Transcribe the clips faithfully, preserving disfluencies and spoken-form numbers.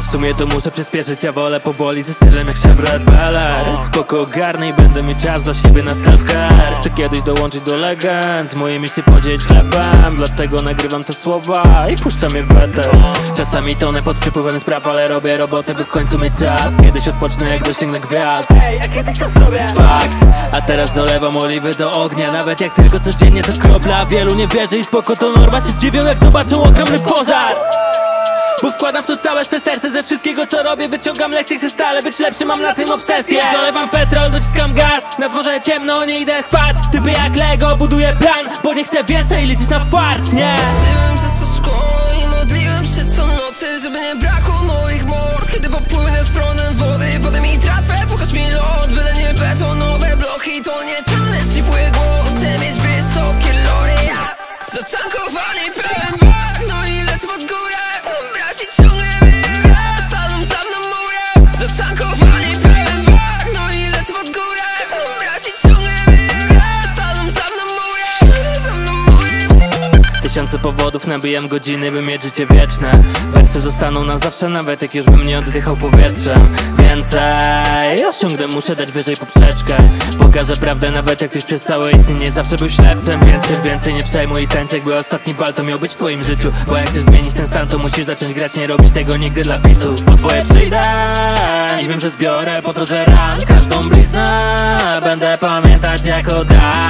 W sumie to muszę przyspieszyć, ja wolę powoli ze stylem jak Chevrolet Bel Air. Spoko ogarnę i będę mieć czas dla siebie na self-care. Chcę kiedyś dołączyć do legend, z moimi się podzielić chlebem. Dlatego nagrywam te słowa i puszczam je w eter. Czasami tonę pod wpływem spraw, ale robię robotę, by w końcu mieć czas. Kiedyś odpocznę jak dosięgnę gwiazd. Ej, a kiedyś to zrobię. Fakt, a teraz dolewam oliwy do ognia. Nawet jak tylko codziennie to kropla. Wielu nie wierzy i spoko to norma. Się zdziwią jak zobaczą ogromny pożar. Bo wkładam w to całe swe serce, ze wszystkiego co robię wyciągam lekcje, chcę stale być lepszy, mam na tym obsesję. Dolewam petrol, dociskam gaz, na dworze ciemno, nie idę spać. Typy jak Lego, buduję plan, bo nie chcę więcej liczyć na fart, nie. Patrzyłem przez to szkło i modliłem się co nocy, żeby nie brakło moich mord. Kiedy popłynę z prądem wody, podaj mi tratwę, pokaż mi lot. Byle nie betonowe blochy, to nie talerz, ciepły głos. Chcę mieć wysokie lory, ja zatankowany pełen bak, no i lecę pod górę. Ciągle wyra, staną za mną murem. Zatankowany pełen bak, no i lecę pod górę. Braci ciągle wyra, staną za mną murem. Za mną murem. Tysiące powodów, nabijam godziny, by mieć życie wieczne. Wersy zostaną na zawsze, nawet jak już bym nie oddychał powietrzem. Więcej osiągnę, muszę dać wyżej poprzeczkę. Pokażę prawdę, nawet jak ktoś przez całe istnienie zawsze był ślepcem. Więc się więcej nie przejmuj i tańcz, jakby ostatni bal to miał być w twoim życiu. Bo jak chcesz zmienić ten stan, to musisz zacząć grać, nie robić tego nigdy dla picu. Po swoje przyjdę i wiem, że zbiorę po drodze ran. Każdą bliznę będę pamiętać jako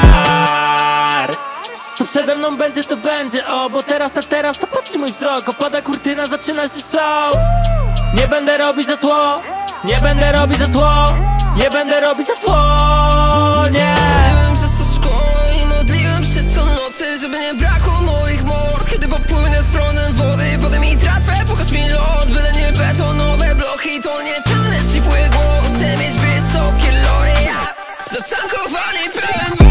dar. Co przede mną będzie, to będzie, o, bo teraz na teraz to patrzy mój wzrok. Opada kurtyna, zaczyna się show. Nie będę robić za tło, nie będę robić za tło, nie będę robić za tło, nie. Patrzyłem przez to szkło i modliłem się co nocy, żeby nie brakło moich mord. Kiedy popłynę z prądem wody, podaj mi tratwę, pokaż mi lot. Byle nie betonowe blochy, to nie talerz, ciepły głos. Chcę mieć wysokie lory, ja zatankowany pełen bak.